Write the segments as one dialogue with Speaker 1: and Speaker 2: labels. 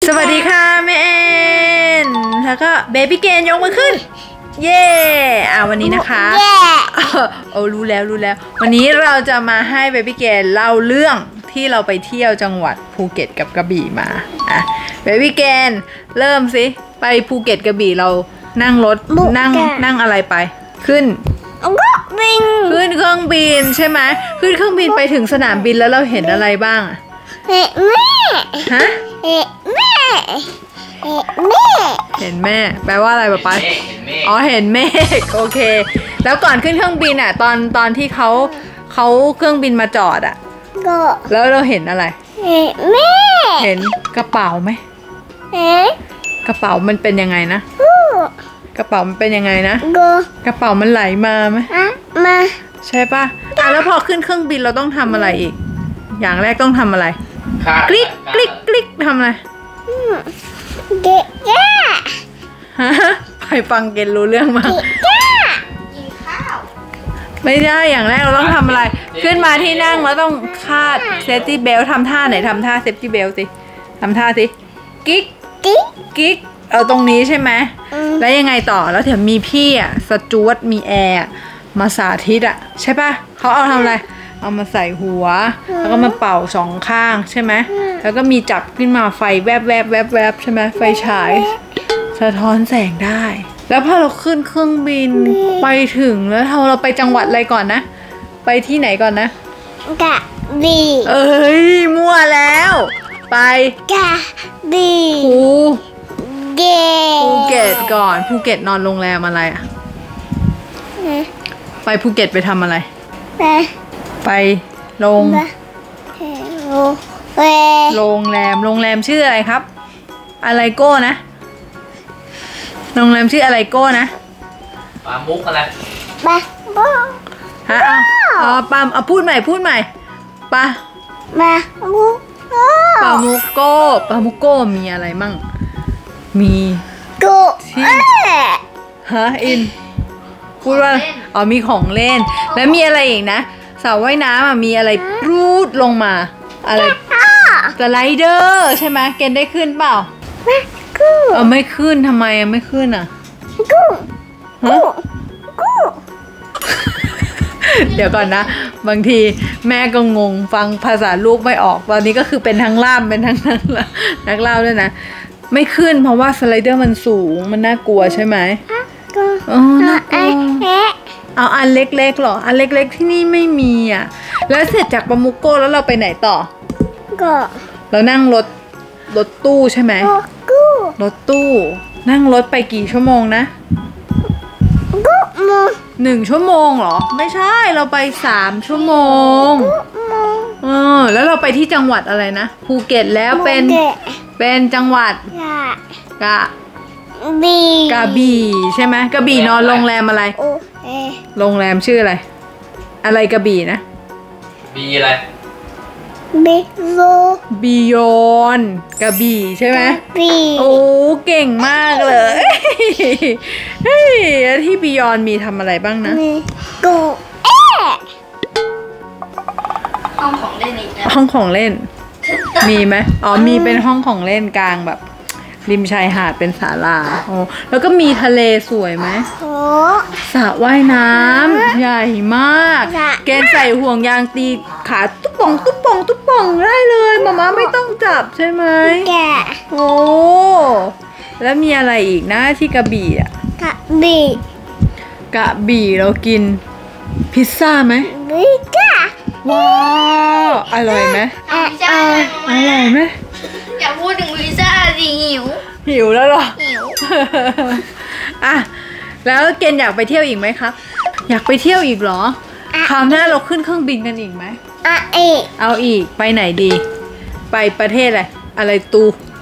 Speaker 1: สวัสดีค่ะแม่แอนแล้วก็เบบี้เกนยกมือขึ้นเย่วันนี้นะคะรู้แล้ววันนี้เราจะมาให้เบบี้เกนเล่าเรื่องที่เราไปเที่ยวจังหวัดภูเก็ตกับกระบี่มาเบบี้เกนเริ่มสิไปภูเก็ตกระบี่เรานั่งรถนั่งอะไรไปขึ้นเครื่องบินใช่ไหมขึ้นเครื่องบินไปถึงสนามบินแล้วเราเห็นอะไรบ้างเห็นแม่ฮะเห็นแม่แปลว่าอะไรป๊าป๊าอ๋อเห็นเมฆโอเคแล้วก่อนขึ้นเครื่องบินตอนที่เขาเครื่องบินมาจอดแล้วเราเห็นอะไรเห็นกระเป๋าไหมกระเป๋ามันเป็นยังไงนะกระเป๋ามันเป็นยังไงนะกระเป๋ามันไหลมาไหมมาใช่ป่ะแล้วพอขึ้นเครื่องบินเราต้องทำอะไรอีกอย่างแรกต้องทำอะไรกริ๊กทำอะไรฮะใครฟังเกณฑ์รู้เรื่องมากินข้าวไม่ได้อย่างแรกเราต้องทำอะไรขึ้นมาที่นั่งแล้วต้องคาดเซฟตี้เบลทำท่าไหนทำท่าเซฟตี้เบลสิทำท่าสิกิ๊กเอาตรงนี้ใช่ไหมแล้วยังไงต่อแล้วแถมมีพี่สจวตมีแอร์มาสาธิตใช่ป่ะเขาเอาทำอะไรเอามาใส่หัวแล้วก็มาเป่าสองข้างใช่ไหมแล้วก็มีจับขึ้นมาไฟแวบใช่ไหมไฟฉายสะท้อนแสงได้แล้วพอเราขึ้นเครื่องบินไปถึงแล้วเราไปจังหวัดอะไรก่อนนะไปที่ไหนก่อนนะกระบี่มั่วแล้วไปกระบี่ภูเก็ตก่อนภูเก็ตนอนโรงแรมอะไรไปภูเก็ตไปทำอะไรไปโรงแรมชื่ออะไรครับอะไรโก้นะโรงแรมชื่ออะไรโก้นะปามุกอะไรปาฮะปาพูดใหม่ปามุกโก้มีอะไรมั่งมีโก้ที่ฮะอินพูดว่ามีของเล่นแล้วมีอะไรอีกนะสระว่ายน้ำมีอะไรรูดลงมาอะไรสไลเดอร์ใช่ไหมเกณฑ์ได้ขึ้นเปล่าไม่ขึ้นทำไมไม่ขึ้นเดี๋ยวก่อนนะบางทีแม่ก็งงฟังภาษาลูกไม่ออกตอนนี้ก็คือเป็นทั้งล่ามเป็นทั้งนักเล่าด้วยนะไม่ขึ้นเพราะว่าสไลเดอร์มันสูงมันน่ากลัวใช่ไหมน่ากลัวเอาอันเล็กๆหรออันเล็กๆที่นี่ไม่มีแล้วเสร็จจากปามุกโก้แล้วเราไปไหนต่อเรานั่งรถตู้ใช่ไหมรถตู้นั่งรถไปกี่ชั่วโมงนะ1 ชั่วโมงเหรอไม่ใช่เราไป3 ชั่วโมงแล้วเราไปที่จังหวัดอะไรนะภูเก็ตแล้วเป็นจังหวัดกระบี่ใช่ไหมกระบี่นอนโรงแรมอะไรโรงแรมชื่ออะไรกระบี่นะบีอะไรบิยอนกระบี่ใช่ไหมโอ้เก่งมากเลยแล้วที่บิยอนมีทำอะไรบ้างนะห้องของเล่นอีกห้องของเล่นมีไหมมีเป็นห้องของเล่นกลางแบบริมชายหาดเป็นศาลาแล้วก็มีทะเลสวยไหมสระว่ายน้ำใหญ่มากแกใส่ห่วงยางตีขาตุ๊บป่องได้เลยมาไม่ต้องจับใช่ไหมแล้วมีอะไรอีกนะที่กระบี่กระบี่เรากินพิซซ่าไหมว้าวอร่อยไหมอร่อยไหม
Speaker 2: อย่าพูดถึงพิซซ่าสิ
Speaker 1: หิวแล้วหรอหิวแล้วเกณฑ์อยากไปเที่ยวอีกไหมครับอยากไปเที่ยวอีกเหรอคราวหน้าเราขึ้นเครื่องบินกันอีกไหมเอาอีกไปไหนดีไปประเทศอะไรตุ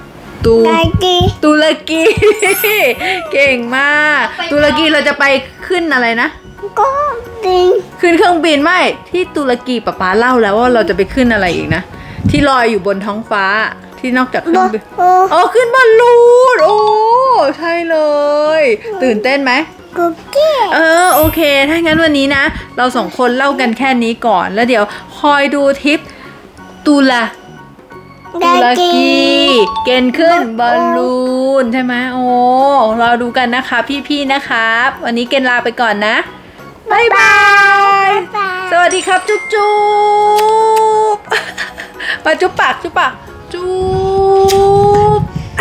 Speaker 1: รกีเก่งมากตุรกีเราจะไปขึ้นอะไรนะขึ้นเครื่องบินไม่ที่ตุรกีป๊าเล่าแล้วว่าเราจะไปขึ้นอะไรอีกนะที่ลอยอยู่บนท้องฟ้าที่นอกจากเครื่องบินขึ้นบอลลูนใช่เลยตื่นเต้นไหมโอเคถ้างั้นวันนี้นะเรา2 คนเล่ากันแค่นี้ก่อนแล้วเดี๋ยวคอยดูทริปตุรตุรกีเกณฑ์ขึ้นบอลลูนใช่ไหมโอ้รอดูกันนะคะพี่ๆนะครับวันนี้เกณฑ์ลาไปก่อนนะบ๊ายบายสวัสดีครับจุ๊บจุ๊บมาจุ๊บปากจุ๊บปากจุ๊บ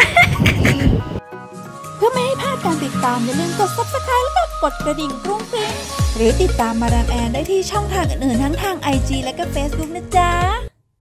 Speaker 3: เพื่อไม่ให้พลาดการติดตามอย่าลืมกด Subscribe และกดกระดิ่งกรุ้งกริ้งหรือติดตามมาดามแอนได้ที่ช่องทางอื่นๆทั้งทาง IG และก็ Facebook นะจ๊ะ